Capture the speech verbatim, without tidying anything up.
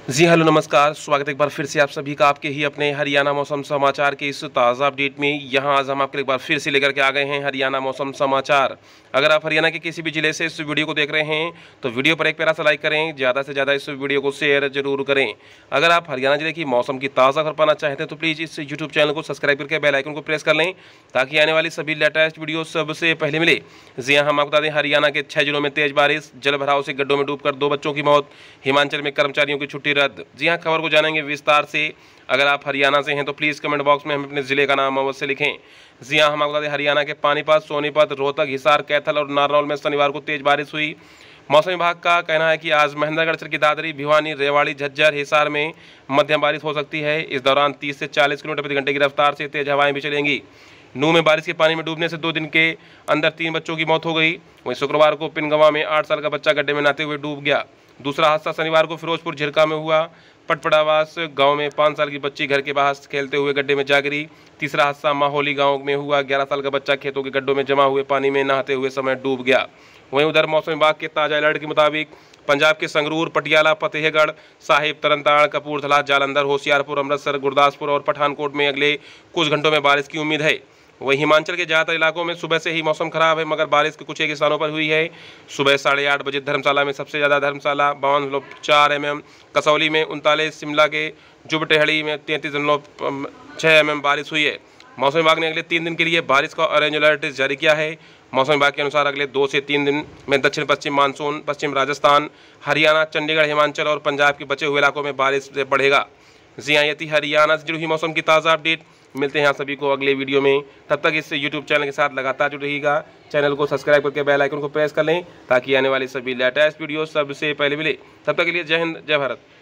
जी hello नमस्कार, स्वागत है एक बार फिर से आप सभी का आपके ही अपने हरियाणा मौसम समाचार के इस ताज़ा अपडेट में। यहाँ आज हम आपके लिए एक बार फिर से लेकर के आ गए हैं हरियाणा मौसम समाचार। अगर आप हरियाणा के किसी भी जिले से इस वीडियो को देख रहे हैं तो वीडियो पर एक प्यारा सा लाइक करें, ज़्यादा से ज़्यादा इस वीडियो को शेयर जरूर करें। अगर आप हरियाणा जिले की मौसम की ताज़ा खबर पाना चाहते हैं तो प्लीज़ इस यूट्यूब चैनल को सब्सक्राइब करके बेल आइकन को प्रेस कर लें ताकि आने वाली सभी लेटेस्ट वीडियो सबसे पहले मिले। जी हाँ, हम आपको बता दें हरियाणा के छः जिलों में तेज बारिश, जल भराव से गड्ढों में डूबकर दो बच्चों की मौत, हिमाचल में कर्मचारियों की छुट्टी रद्द। जी हाँ, खबर को जानेंगे विस्तार से। अगर आप हरियाणा से हैं तो प्लीज़ कमेंट बॉक्स में हमें अपने ज़िले का नाम अवश्य लिखें। जी हाँ, हम आपको बता दें हरियाणा के पानीपत, सोनीपत, रोहतक, हिसार, कैथल और नारनौल में शनिवार को तेज बारिश हुई। मौसम विभाग का कहना है कि आज महेंद्रगढ़ क्षेत्र की दादरी, भिवानी, रेवाड़ी, झज्जर, हिसार में मध्यम बारिश हो सकती है। इस दौरान तीस से चालीस किलोमीटर प्रति घंटे की रफ्तार से तेज हवाएं भी चलेंगी। नूह में बारिश के पानी में डूबने से दो दिन के अंदर तीन बच्चों की मौत हो गई। वहीं शुक्रवार को पिनगवा में आठ साल का बच्चा गड्ढे में नहाते हुए डूब गया। दूसरा हादसा शनिवार को फिरोजपुर झिरका में हुआ। पटपड़ावास गांव में पाँच साल की बच्ची घर के बाहर खेलते हुए गड्ढे में जा गिरी। तीसरा हादसा माहौली गांव में हुआ। ग्यारह साल का बच्चा खेतों के गड्ढों में जमा हुए पानी में नहाते हुए समय डूब गया। वहीं उधर मौसम विभाग के ताजा अलर्ट के मुताबिक पंजाब के संगरूर, पटियाला, फतेहगढ़ साहिब, तरनतारण, कपूरथला, जालंधर, होशियारपुर, अमृतसर, गुरदासपुर और पठानकोट में अगले कुछ घंटों में बारिश की उम्मीद है। वहीं हिमाचल के ज़्यादातर इलाकों में सुबह से ही मौसम खराब है, मगर बारिश के कुछ एक स्थानों पर हुई है। सुबह साढ़े आठ बजे धर्मशाला में सबसे ज़्यादा, धर्मशाला बावन दशमलव चार एम एम, कसौली में उनतालीस, शिमला के जुबटेहड़ी में तैंतीस दशमलव छः एम एम बारिश हुई है। मौसम विभाग ने अगले तीन दिन के लिए बारिश का ऑरेंज अलर्ट जारी किया है। मौसम विभाग के अनुसार अगले दो से तीन दिन में दक्षिण पश्चिम मानसून पश्चिम राजस्थान, हरियाणा, चंडीगढ़, हिमाचल और पंजाब के बचे हुए इलाकों में बारिश से बढ़ेगा। जी हाँ, ये थी हरियाणा से जुड़ी हुई मौसम की ताज़ा अपडेट। मिलते हैं यहाँ सभी को अगले वीडियो में। तब तक इस यूट्यूब चैनल के साथ लगातार जुड़ रहिएगा। चैनल को सब्सक्राइब करके बेल आइकन को प्रेस कर लें ताकि आने वाली सभी लेटेस्ट वीडियो सबसे पहले मिले। तब तक के लिए जय हिंद, जय भारत।